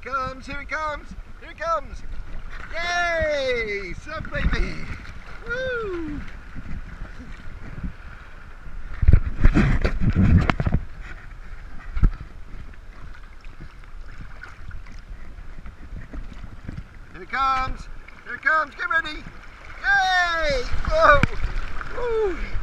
comes, here he comes, here he comes. Yay! Sub baby! Woo! Here he comes, get ready! Yay! Whoa! Woo!